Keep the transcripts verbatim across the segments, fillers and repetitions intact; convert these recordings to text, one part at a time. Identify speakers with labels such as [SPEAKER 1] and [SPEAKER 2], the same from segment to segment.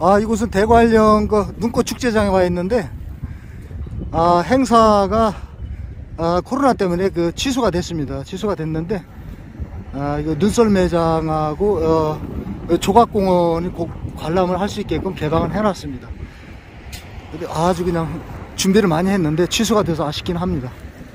[SPEAKER 1] 아, 이곳은 대관령 그 눈꽃 축제장에 와 있는데, 아, 행사가 아, 코로나 때문에 그 취소가 됐습니다. 취소가 됐는데, 아, 이거 눈썰 매장하고 어, 조각공원이 꼭 관람을 할 수 있게끔 개방을 해놨습니다. 근데 아주 그냥 준비를 많이 했는데 취소가 돼서 아쉽긴 합니다.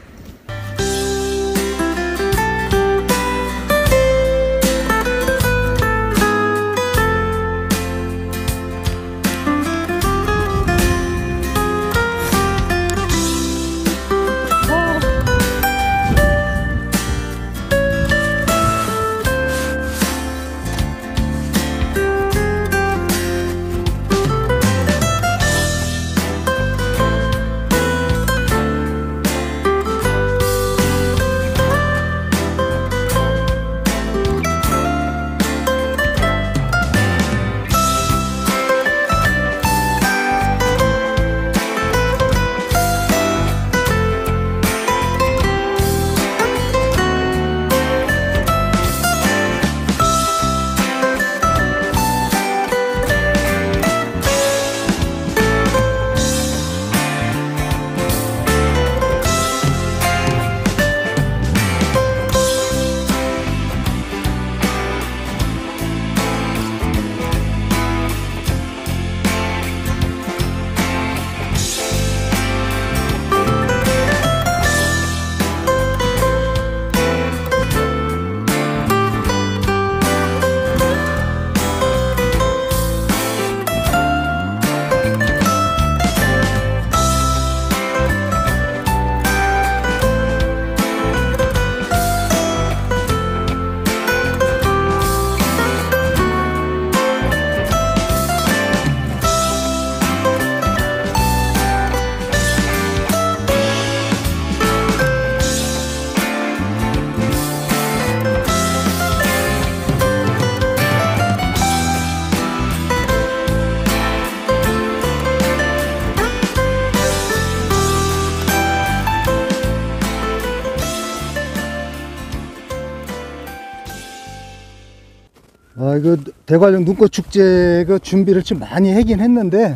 [SPEAKER 1] 아, 이거 대관령 눈꽃 축제 그 준비를 좀 많이 하긴 했는데,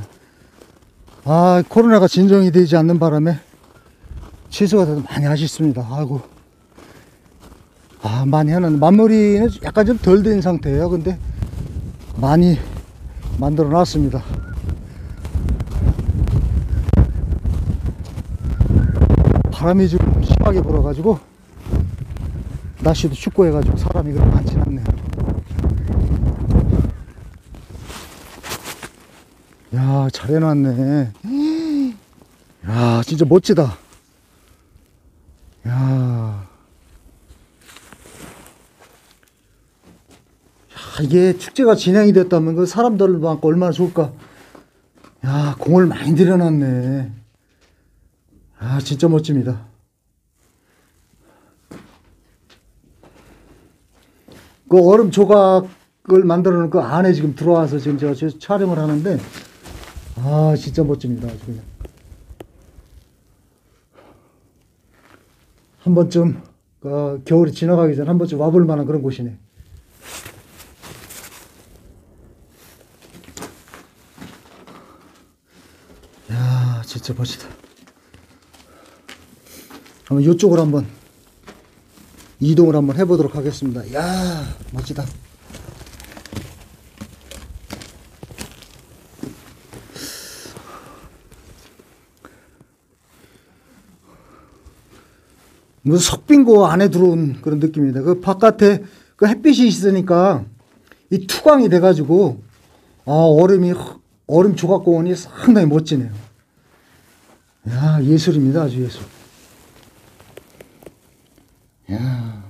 [SPEAKER 1] 아, 코로나가 진정이 되지 않는 바람에 취소가 돼서 많이 아쉽습니다. 아이고, 아, 많이 해놨는데 마무리는 약간 좀 덜 된 상태예요. 근데 많이 만들어 놨습니다. 바람이 좀 심하게 불어가지고 날씨도 춥고 해가지고 사람이 그렇게 많진 않네요. 야, 잘 해놨네. 야, 진짜 멋지다. 야, 야, 이게 축제가 진행이 됐다면 그 사람들 많고 얼마나 좋을까. 야, 공을 많이 들여놨네. 아, 진짜 멋집니다. 그 얼음 조각을 만들어 놓은 그 안에 지금 들어와서 지금 제가 촬영을 하는데, 아, 진짜 멋집니다. 아주 그냥. 한 번쯤, 어, 겨울이 지나가기 전에 한 번쯤 와볼 만한 그런 곳이네. 야, 진짜 멋지다. 한번 이쪽으로 한번 이동을 한번 해보도록 하겠습니다. 야, 멋지다. 무슨 석빙고 안에 들어온 그런 느낌입니다. 그 바깥에 그 햇빛이 있으니까 이 투광이 돼가지고, 아, 얼음이, 얼음 조각공원이 상당히 멋지네요. 야, 예술입니다. 아주 예술. 야.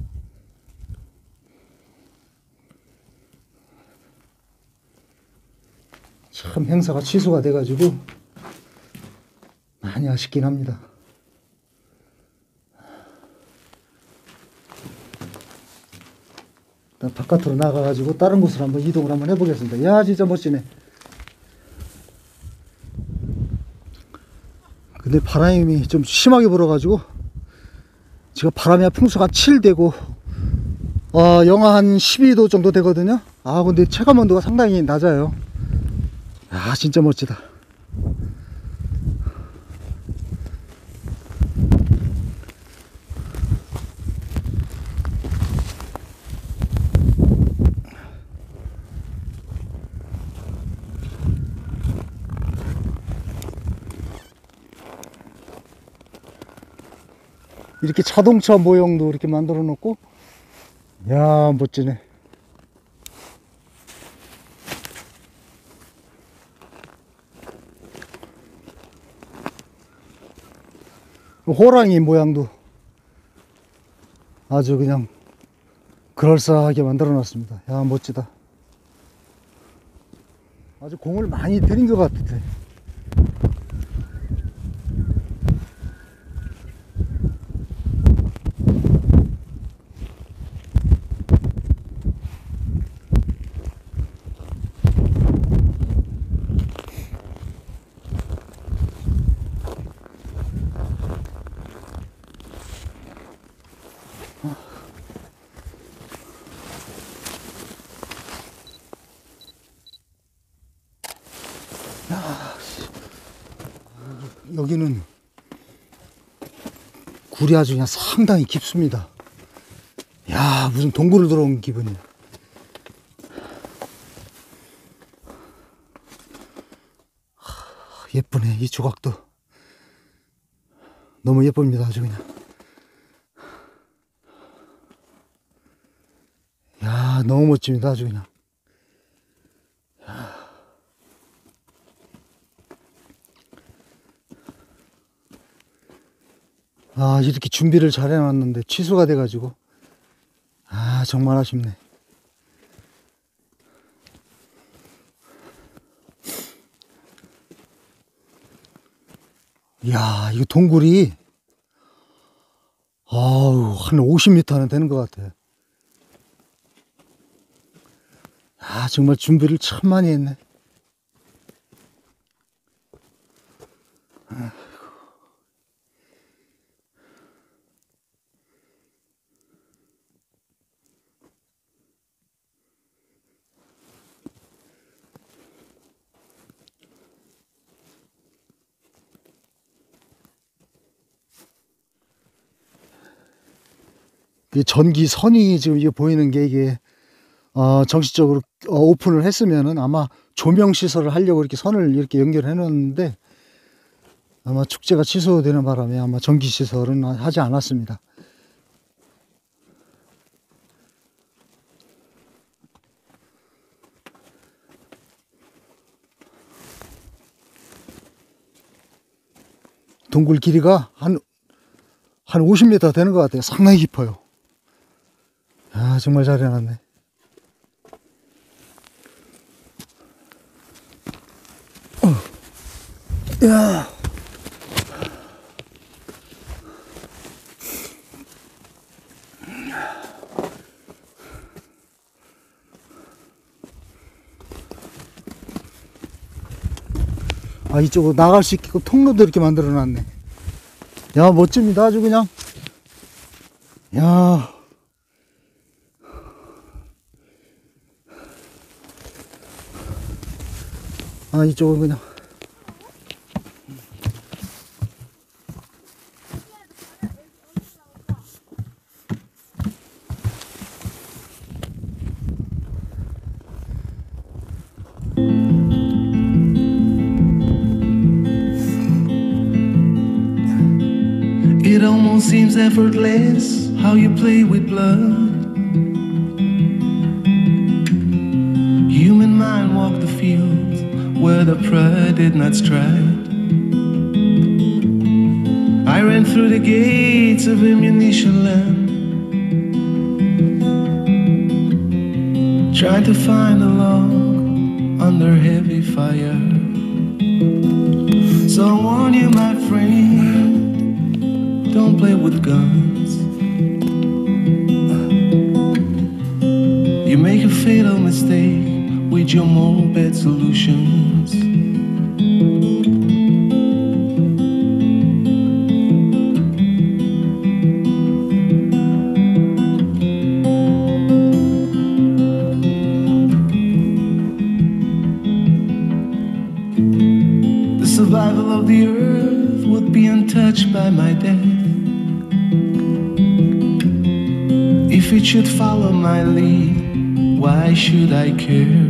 [SPEAKER 1] 참 행사가 취소가 돼가지고 많이 아쉽긴 합니다. 바깥으로 나가가지고 다른 곳으로 한번 이동을 한번 해보겠습니다. 야, 진짜 멋지네. 근데 바람이 좀 심하게 불어가지고 지금 바람이 풍수가 칠 되고 어, 영하 한 십이 도 정도 되거든요. 아, 근데 체감 온도가 상당히 낮아요. 야, 진짜 멋지다. 이렇게 자동차 모형도 이렇게 만들어 놓고, 야, 멋지네. 호랑이 모양도 아주 그냥 그럴싸하게 만들어 놨습니다. 야, 멋지다. 아주 공을 많이 들인 것 같아. 여기는 굴이 아주 그냥 상당히 깊습니다. 야, 무슨 동굴을 들어온 기분이야. 예쁘네. 이 조각도 너무 예쁩니다. 아주 그냥. 야, 너무 멋집니다. 아주 그냥. 아, 이렇게 준비를 잘 해놨는데 취소가 돼가지고, 아, 정말 아쉽네. 이야, 이거 동굴이 아우, 한 오십 미터는 되는 것 같아. 아, 정말 준비를 참 많이 했네. 이 전기선이 지금 이게 보이는 게 이게 어, 정식적으로 어, 오픈을 했으면은 아마 조명 시설을 하려고 이렇게 선을 이렇게 연결해 놓았는데, 아마 축제가 취소되는 바람에 아마 전기 시설은 하지 않았습니다. 동굴 길이가 한, 한 오십 미터 되는 것 같아요. 상당히 깊어요. 아, 정말 잘 해놨네. 어. 야. 아, 이쪽으로 나갈 수 있게 통로도 이렇게 만들어 놨네. 야, 멋집니다. 아주 그냥. 야. 아, 이쪽은 그냥.
[SPEAKER 2] It almost seems effortless how you play with blood. Human mind walked the fields where the pride did not stride. I ran through the gates of ammunition land, trying to find a log under heavy fire. So I warn you, my friend, don't play with guns. You make a fatal mistake with your moped solutions. touched by my death. If it should follow my lead, why should I care?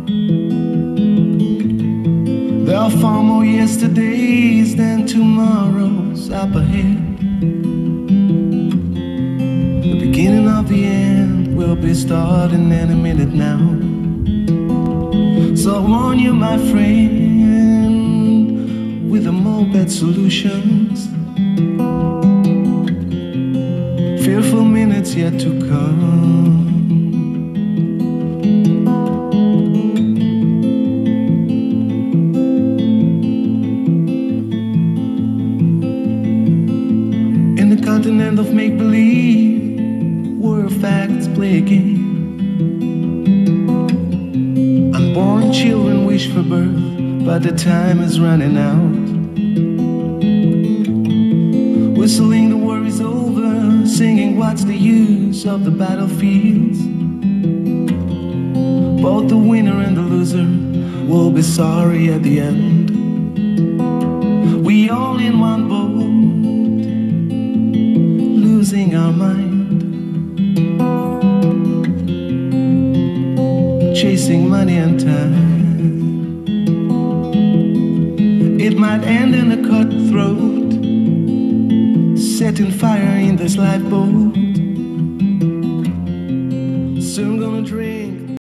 [SPEAKER 2] There are far more yesterdays than tomorrows up ahead. The beginning of the end will be starting in a minute now. So I warn you, my friend, with the moped solutions, fearful minutes yet to come. In the continent of make-believe, where facts play a game, unborn children wish for birth, but the time is running out. Whistling the war is over, singing what's the use of the battlefields. Both the winner and the loser will be sorry at the end. We all in one boat, losing our mind, chasing money and time. It might end in a cutthroat, setting fire in this lifeboat.